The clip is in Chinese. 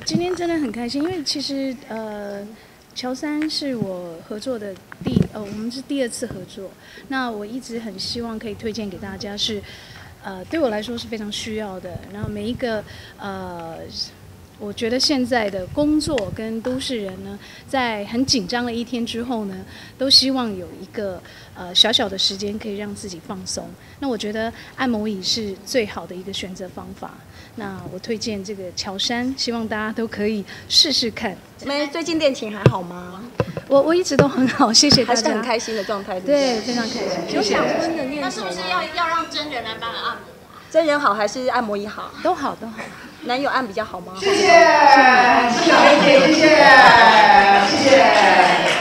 今天真的很开心，因为其实乔三是我合作的我们是第2次合作。那我一直很希望可以推荐给大家是，对我来说是非常需要的。然后每一个我觉得现在的工作跟都市人呢，在很紧张的一天之后呢，都希望有一个小小的时间可以让自己放松。那我觉得按摩椅是最好的一个选择方法。那我推荐这个乔山，希望大家都可以试试看。 最近恋情还好吗？ 我一直都很好，谢谢大家。 还是很开心的状态， 对，非常开心。 有想婚的念头吗？ 那是不是要让真人来帮你按摩啊？ 真人好还是按摩椅好？ 都好都好。 男友按比较好吗？ 谢谢，谢谢，谢谢。